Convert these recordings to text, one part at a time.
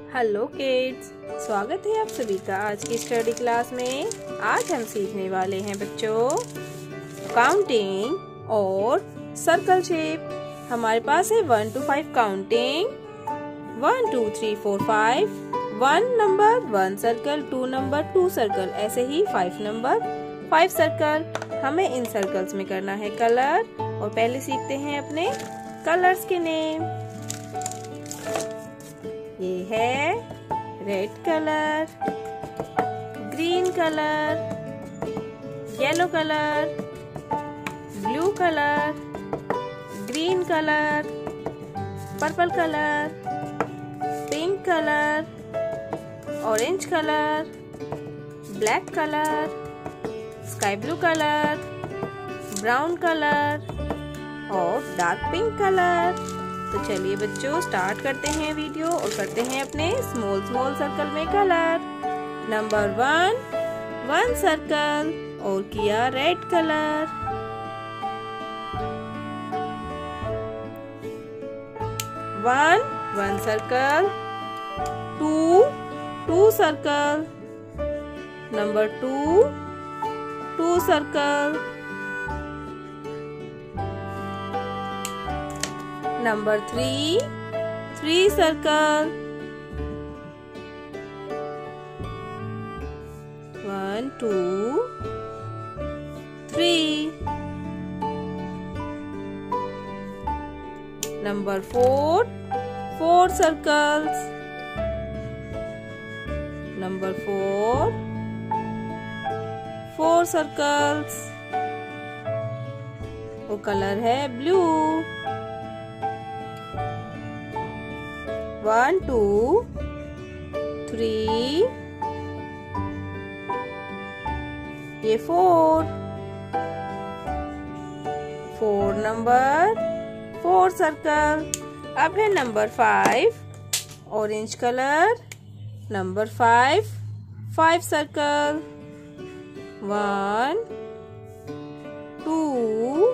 Hello kids, स्वागत है आप सभी का आज की स्टडी क्लास में। आज हम सीखने वाले हैं बच्चों काउंटिंग और सर्कल शेप। हमारे पास है 1 to 5 counting, 1 2 3 4 5, 1 number 1 circle, 2 number 2 circle, ऐसे ही 5 नंबर 5 सर्कल। हमें इन सर्कल्स में करना है कलर और पहले सीखते हैं अपने कलर्स के नेम। ये है red colour, green colour, yellow colour, blue colour, green colour, purple colour, pink colour, orange colour, black colour, sky blue colour, brown colour और डार्क पिंक कलर। तो चलिए बच्चों स्टार्ट करते हैं वीडियो और करते हैं अपने स्मॉल सर्कल में कलर। नंबर 1 सर्कल और किया red colour. 1 circle, 2 circle, number 2 circle, number 3 circle, 1 2 3, number 4 circles, number 4 circles, वो कलर है ब्लू। 1 2 3, ये 4 नंबर 4 सर्कल। अब है number 5 orange colour, number 5 circle, 1 2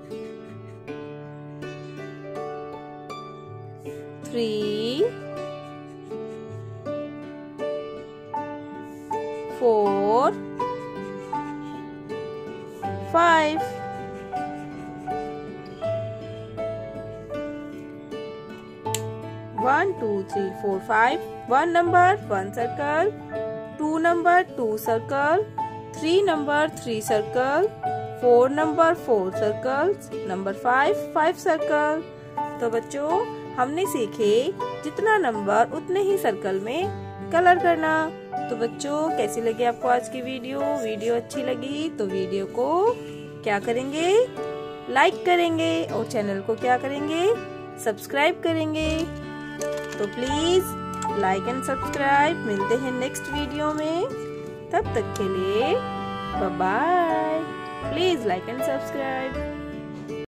3 4 5। One, 2, 3, 4, 5। 1 number 1 circle, 2 number 2 circle, 3 number 3 circle, 4 number 4 circles, number 5 circle। तो बच्चों हमने सीखे जितना नंबर उतने ही सर्कल में कलर करना। तो बच्चों कैसी लगी आपको आज की वीडियो अच्छी लगी तो वीडियो को क्या करेंगे, लाइक करेंगे और चैनल को क्या करेंगे, सब्सक्राइब करेंगे। तो प्लीज लाइक एंड सब्सक्राइब। मिलते हैं नेक्स्ट वीडियो में, तब तक के लिए bye bye. Please like and subscribe.